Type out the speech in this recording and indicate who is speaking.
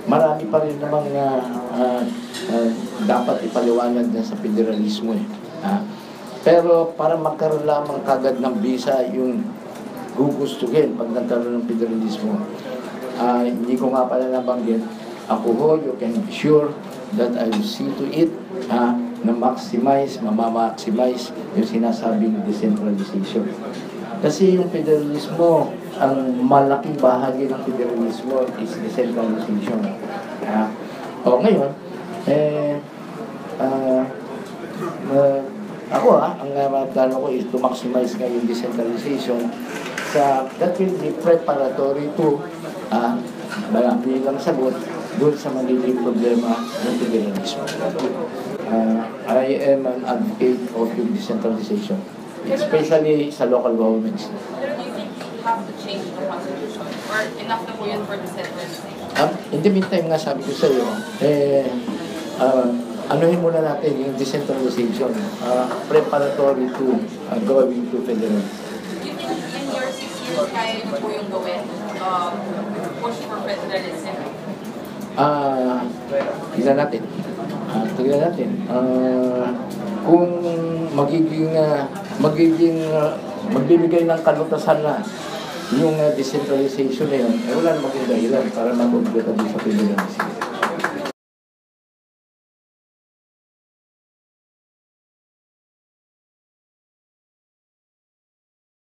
Speaker 1: marami pa rin namang dapat ipaliwanag na sa federalismo eh. Pero para magkaroon lamang kagad ng visa yung gugustugin pag nagkaroon ng federalismo, hindi ko nga pala nabanggit, ako ho, you can be sure that I will see to it na mamamaximize yung sinasabing decentralization. Kasi yung federalismo, ang malaking bahagi ng federalismo is decentralization. Ngayon, ako ang plano ko is to maximize yung decentralization that will be preparatory to bilang sagot doon sa magiging problema ng federalismo. I am an advocate of decentralization, especially sa local governments.
Speaker 2: Have to change the constitution or enough na po yun for decentralization?
Speaker 1: In the meantime nga sabi ko sa iyo, anuhin muna natin yung decentralization preparatory to going to federalism.
Speaker 2: You think in your 6 years kaya niyo po yung gawin? Push for federalism?
Speaker 1: Tignan natin. Kung magbibigay ng kalutasan na yung decentralization na yun, wala namang dahilan para magugulat din sa federalism.